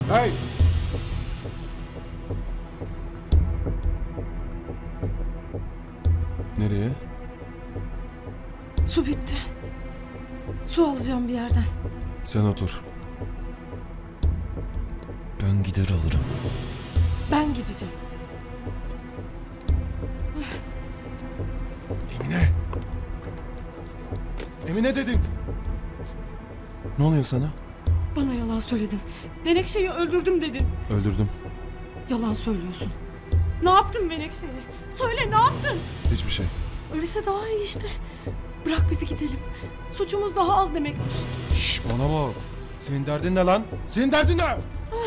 Hey! Nereye? Su bitti. Su alacağım bir yerden. Sen otur. Ben gider alırım. Ben gideceğim. Emine! Emine dedim! Ne oluyor sana? Bana yalan söyledin. Menekşe'yi öldürdüm dedin. Öldürdüm. Yalan söylüyorsun. Ne yaptın Menekşe'ye? Söyle ne yaptın? Hiçbir şey. Öyleyse daha iyi işte. Bırak bizi gidelim. Suçumuz daha az demektir. Şş, bana bak. Senin derdin ne lan? Senin derdin ne?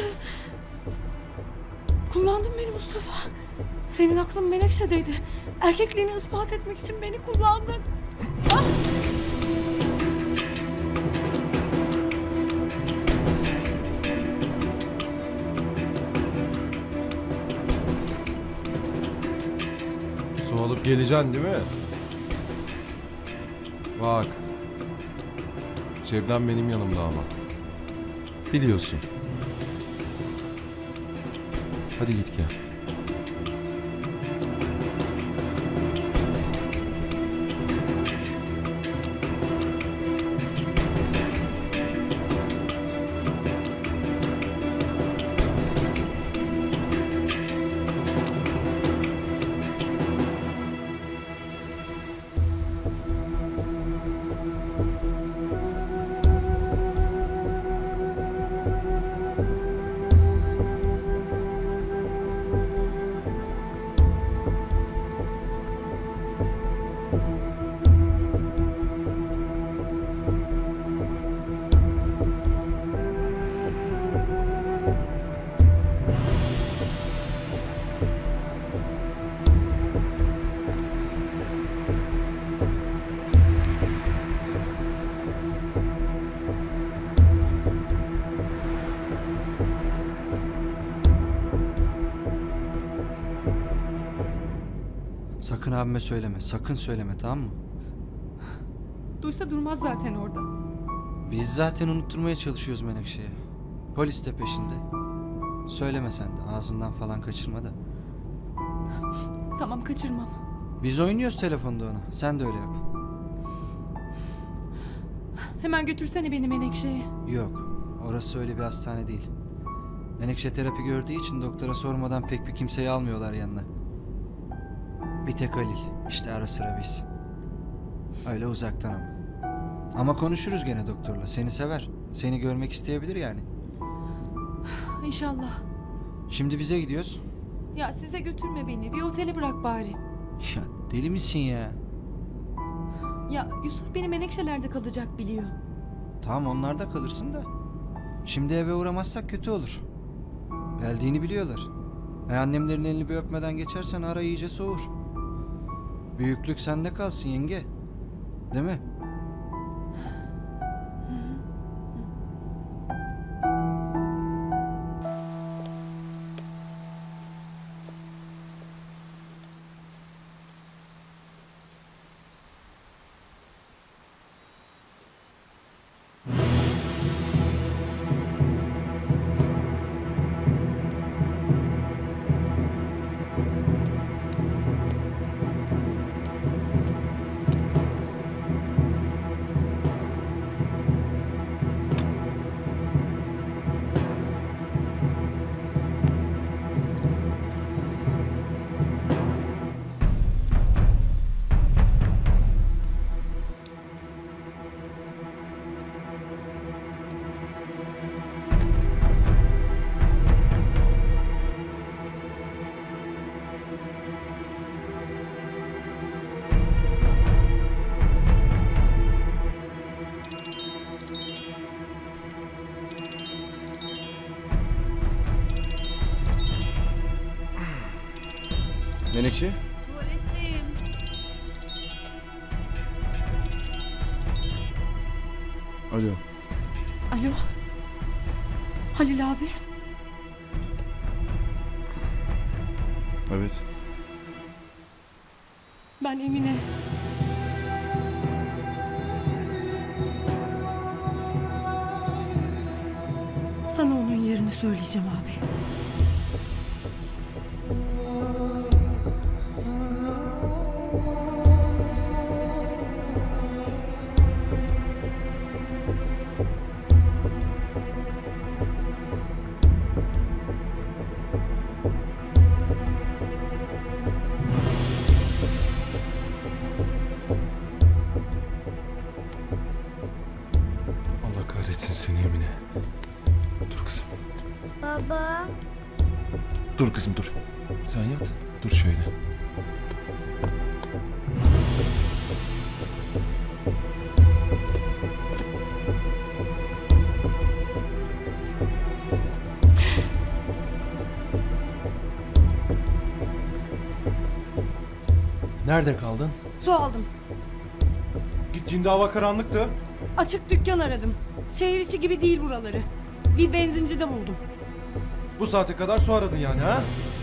Kullandın beni Mustafa. Senin aklın Menekşe'deydi. Erkekliğini ispat etmek için beni kullandın. Ah! Su alıp geleceksin değil mi? Bak. Şebnem benim yanımda ama. Biliyorsun. Hadi git gel. Sakın abime söyleme. Sakın söyleme, tamam mı? Duysa durmaz zaten orada. Biz zaten unutturmaya çalışıyoruz Menekşe'ye. Polis de peşinde. Söyleme sen de. Ağzından falan kaçırma da. Tamam kaçırmam. Biz oynuyoruz telefonda ona. Sen de öyle yap. Hemen götürsene beni Menekşe'ye. Yok. Orası öyle bir hastane değil. Menekşe terapi gördüğü için doktora sormadan pek bir kimseyi almıyorlar yanına. Bir tek Halil. İşte ara sıra biz. Öyle uzaktan ama. Ama konuşuruz gene doktorla. Seni sever. Seni görmek isteyebilir yani. İnşallah. Şimdi bize gidiyoruz. Ya size götürme beni. Bir otele bırak bari. Ya deli misin ya? Ya Yusuf beni Menekşeler'de kalacak biliyor. Tamam onlarda kalırsın da. Şimdi eve uğramazsak kötü olur. Geldiğini biliyorlar. Annemlerin elini bir öpmeden geçersen ara iyice soğur. Büyüklük sende kalsın yenge. Değil mi? Menekşe? Tuvaletteyim. Alo. Alo. Halil abi. Evet. Ben Emine. Sana onun yerini söyleyeceğim abi. Allah kahretsin seni Emine. Dur kızım. Baba. Dur kızım dur. Sen yat. Dur şöyle. Nerede kaldın? Su aldım. Gittiğinde hava karanlıktı. Açık dükkan aradım. Şehir içi gibi değil buraları. Bir benzincide buldum. Bu saate kadar su aradın yani ha?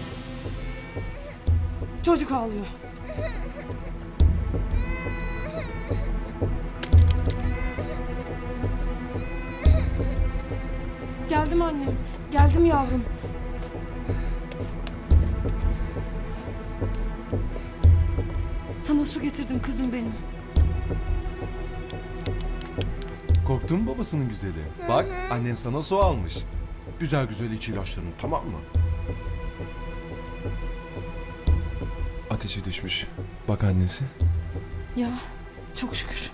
Çocuk ağlıyor. Geldim annem. Geldim yavrum. Sana su getirdim kızım benim. Korktun mu babasının güzeli? Bak annen sana su almış. Güzel güzel iç ilaçlarını, tamam mı? Ateşi düşmüş. Bak annesi. Ya çok şükür.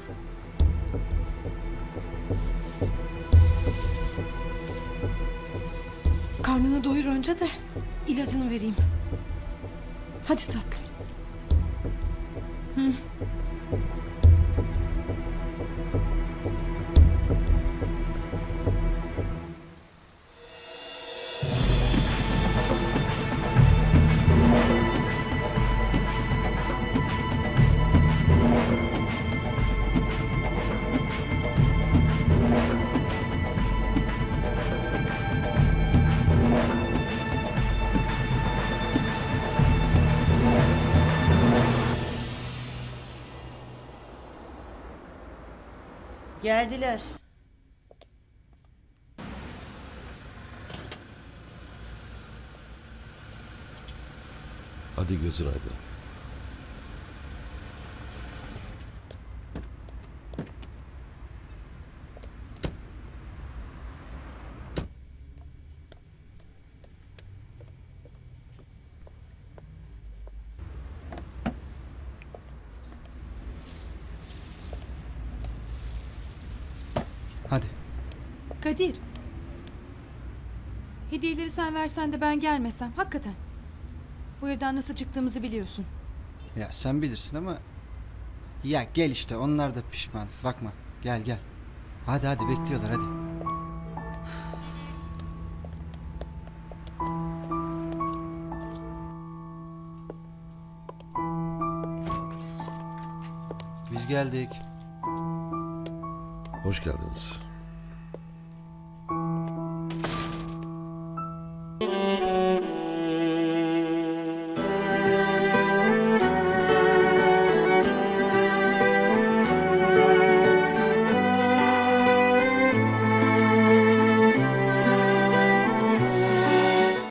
Karnını doyur önce de ilacını vereyim. Hadi tatlım. Hı. Geldiler. Hadi gözün aydın. Hadi. Kadir. Hediyeleri sen versen de ben gelmesem. Hakikaten. Bu evden nasıl çıktığımızı biliyorsun. Ya sen bilirsin ama... Ya gel işte, onlar da pişman. Bakma, gel gel. Hadi hadi, bekliyorlar hadi. Biz geldik. Hoş geldiniz.